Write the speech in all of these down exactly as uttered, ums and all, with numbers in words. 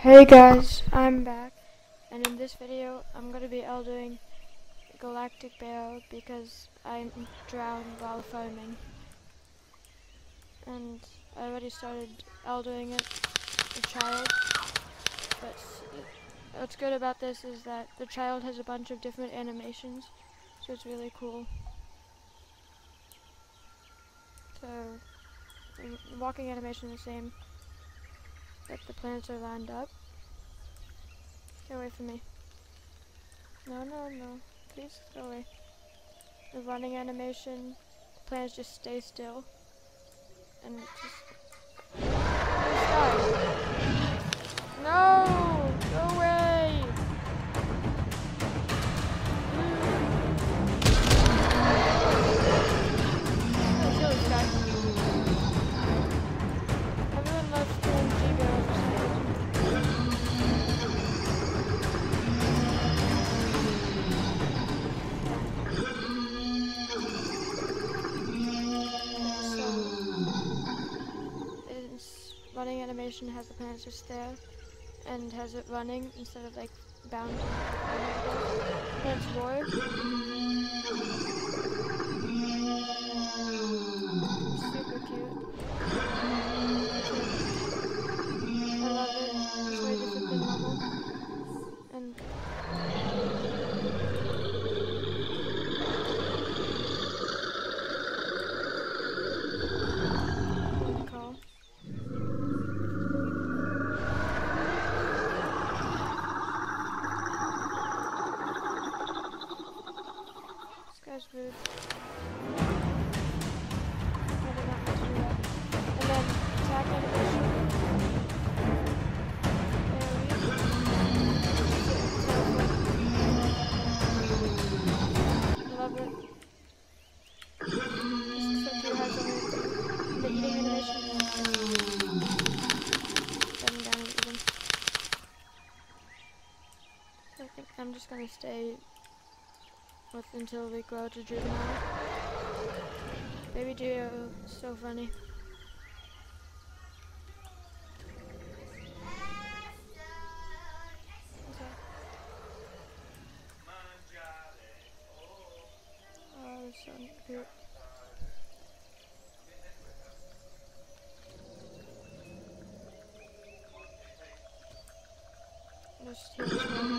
Hey guys, I'm back, and in this video I'm going to be eldoing Galactic Bear because I drowned while foaming. And I already started eldoing it, the child, but what's good about this is that the child has a bunch of different animations, so it's really cool. So, the walking animation is the same, but the planets are lined up. Get away from me. No, no, no. Please go away. The running animation, the planets just stay still. And just... die. No! Go away! Oh, kill this guy. Everyone loves killing G-Barrels for some reason. Running animation has the planets just there and has it running instead of like bounding. Planets roar. Super cute. I love it. It's way different than normal. And really cool. That's rude. I did not mean to do that. And then attack animation. I love it. This is so cute how it's only the eating animation. Bending down and eating. So I think I'm just gonna stay with until we grow to juvenile. Baby Geo is so funny. Okay. Oh, so cute. Just hear this one.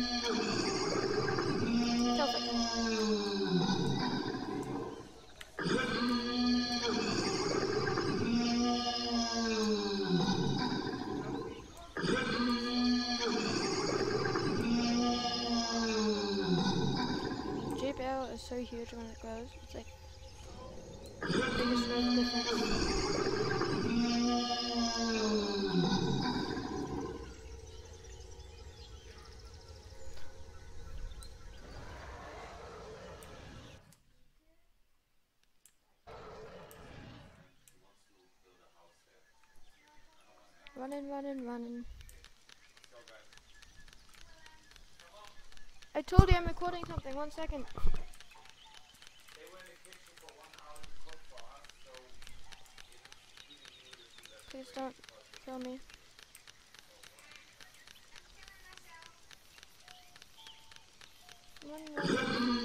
G-Barrel is so huge when it grows. It's like the biggest growth difference. Running, running, running. I told you I'm recording something. One second. Please don't kill me. Run, run,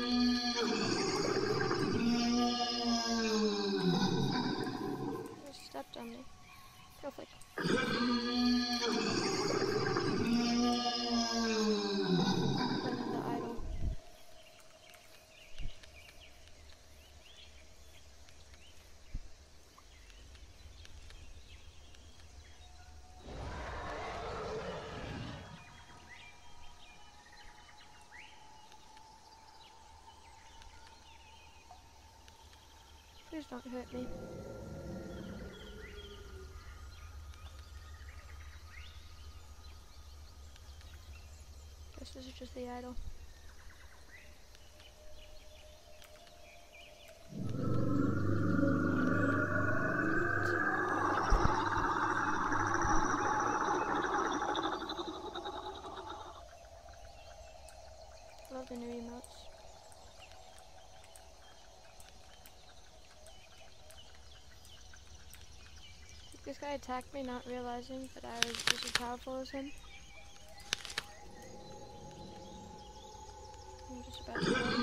run. You stepped on me. Go flick. And the idol. Please don't hurt me. Guess this is just the idol. Love the new emotes. This guy attacked me not realizing that I was just as powerful as him. Just about to go.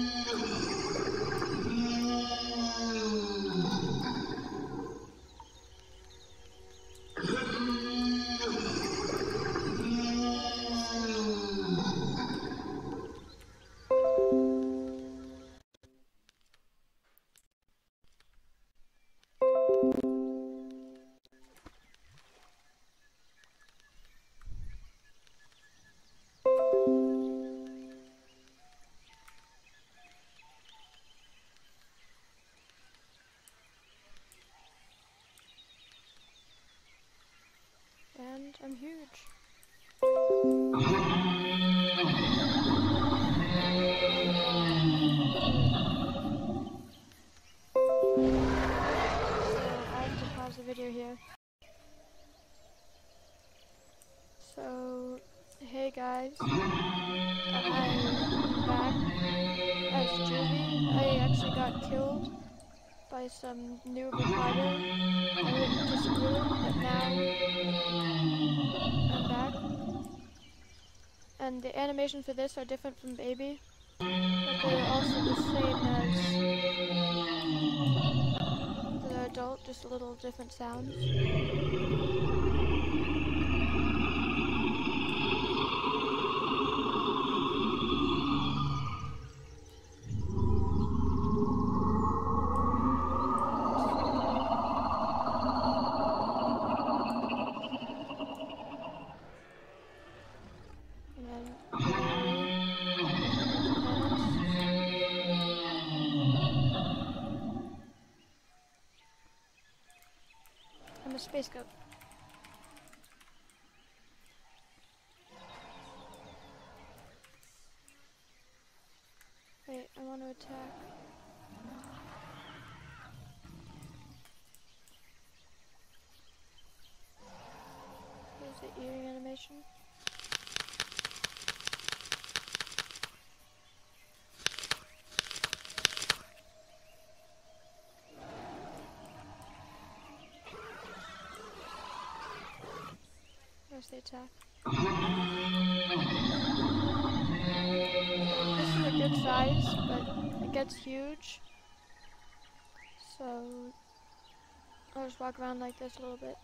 And I'm huge. The video here. So, hey guys, I'm back as Juvie. I actually got killed by some noob reporter. I went to screw, but now I'm back. And the animations for this are different from Baby, but they're also the same as the adult, just a little different sounds. I'm a space goat. Wait, I want to attack. There's the earring animation. There's the attack. This is a good size, but it gets huge. So I'll just walk around like this a little bit.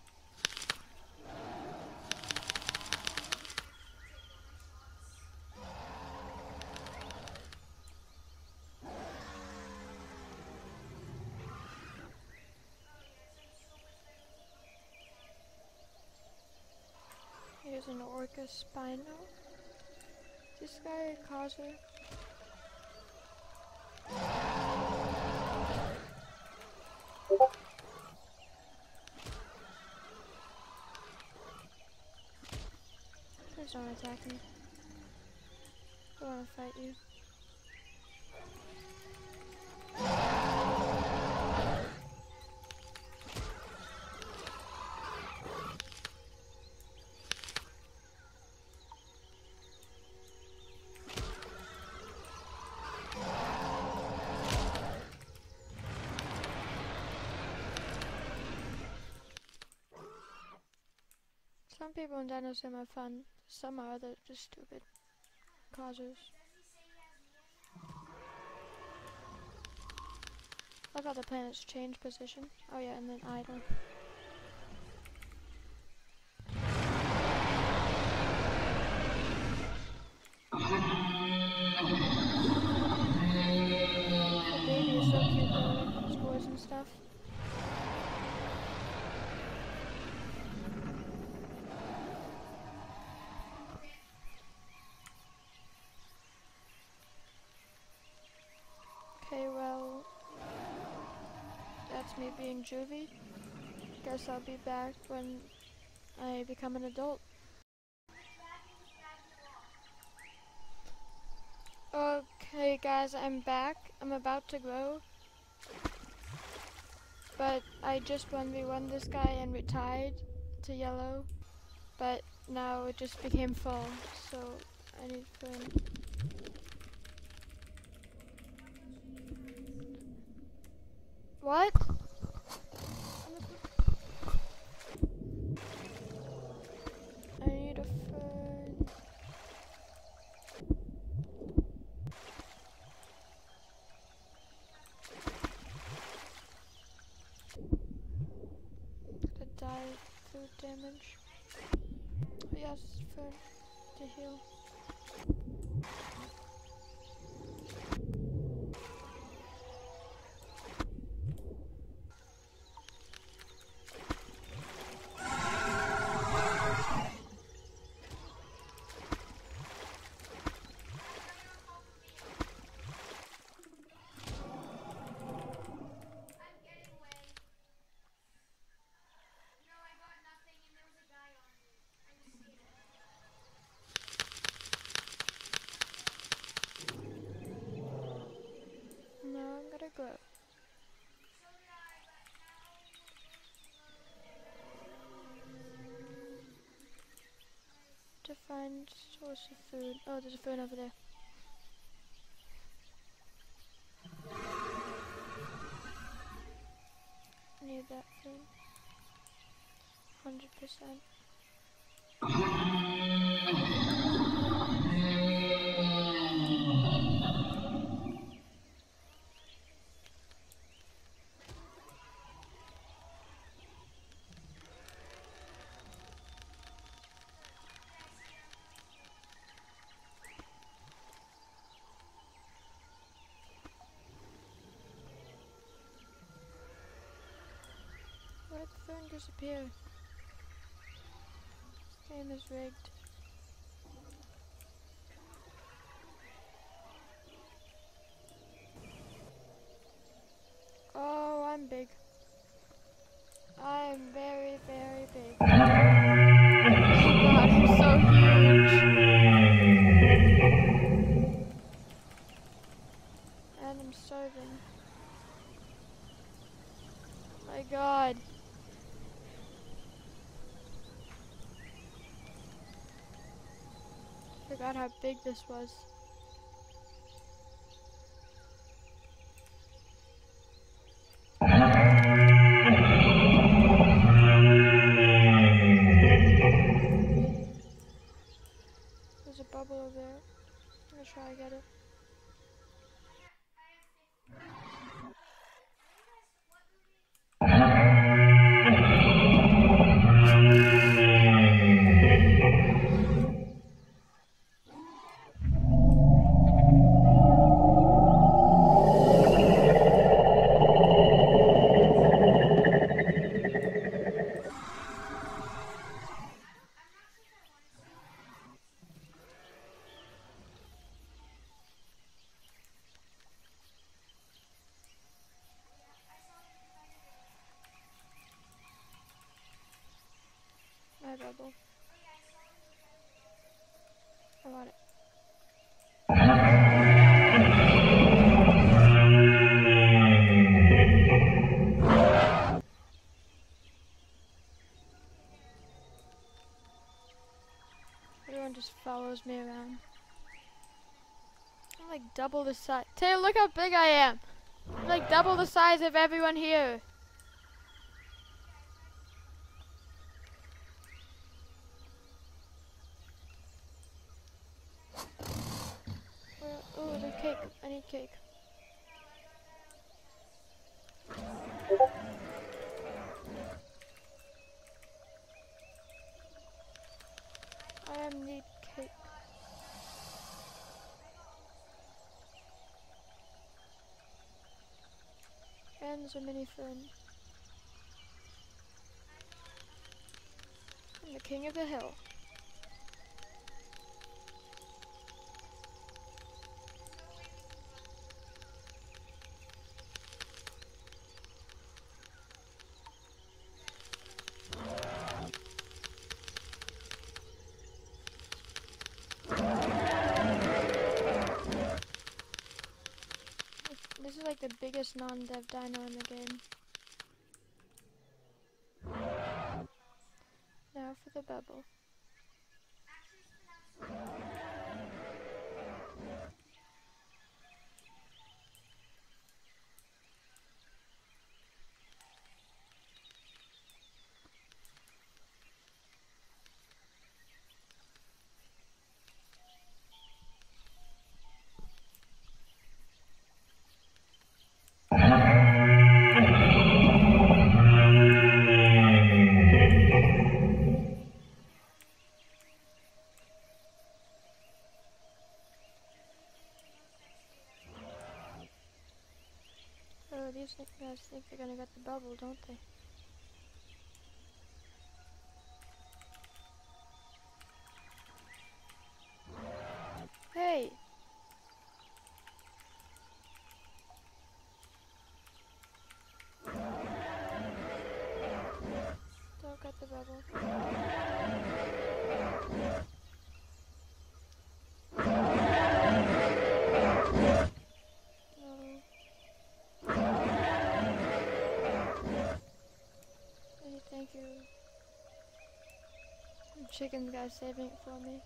Here's an Orca Spino. This guy a causer. Please don't attack me. I want to fight you. Some people in Dinosim are fun, some are other just stupid causers. I love how the planets change position. Oh yeah, and then idle. The baby is so cute though, with spores and stuff. Okay, well, that's me being Juvie. Guess I'll be back when I become an adult. Okay guys, I'm back. I'm about to grow. But I just one v one this guy and retired to yellow. But now it just became full, so I need flame. What? I need a fern. high food damage. Yes, food to heal. No, I'm gonna go. To find source of food. Oh, there's a phone over there. Need that food. Hundred percent. Where'd the phone disappear? This game is rigged. Oh, I'm big. I'm very, very big. Oh god, I'm so huge. And I'm starving. My god. Forgot how big this was. There's a bubble over there. I'm gonna try to get it. My bubble. I want it. Everyone just follows me around. I'm like double the size. Taylor, look how big I am. I'm like double the size of everyone here. Oh, there's cake. I need cake. I need cake. And there's a mini phone. I'm the king of the hill. This is like the biggest non-dev dino in the game. Now for the bubble. These guys think they're gonna get the bubble, don't they? Hey! Don't get the bubble. Thank you. The chicken guy's saving it for me.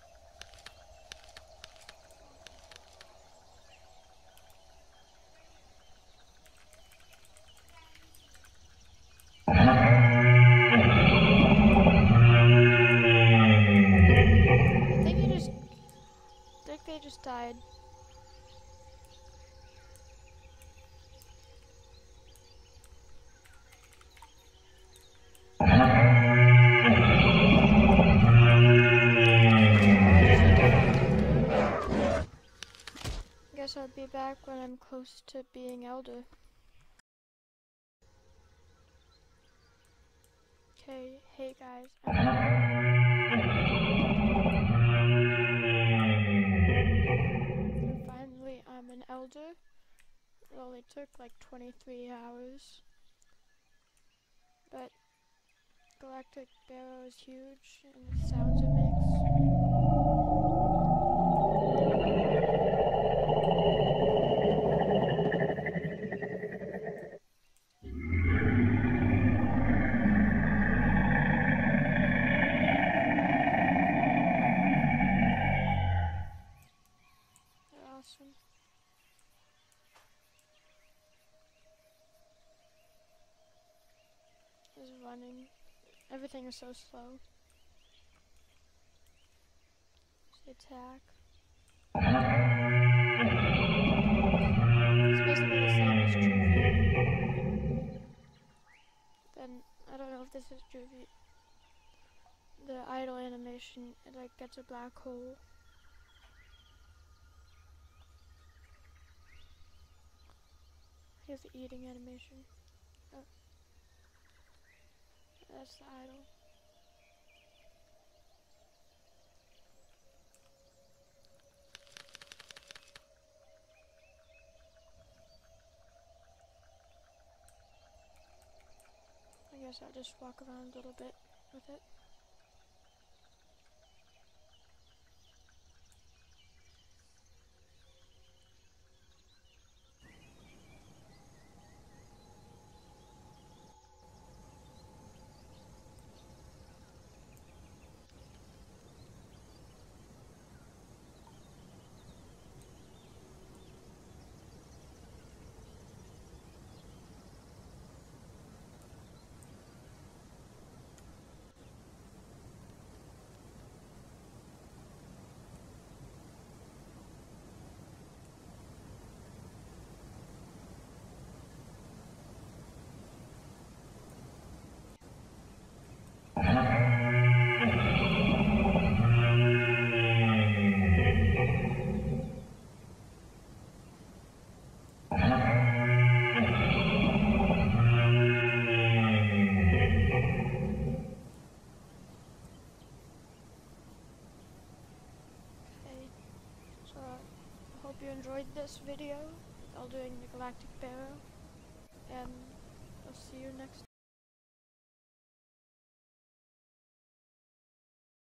I think he just... I think they just died. Guess I'll be back when I'm close to being elder. Okay, hey guys. And finally, I'm an elder. It only took like twenty-three hours. But Galactic Barrow is huge, and the sounds it makes. They're awesome. Is running. Everything is so slow. The attack. It's basically the same as Juvie. Then I don't know if this is Juvie. The idle animation, it like gets a black hole. Here's the eating animation. Oh. That's the idle. I guess I'll just walk around a little bit with it. Hope you enjoyed this video. I'll doing the Galactic Barrow, and I'll see you next time.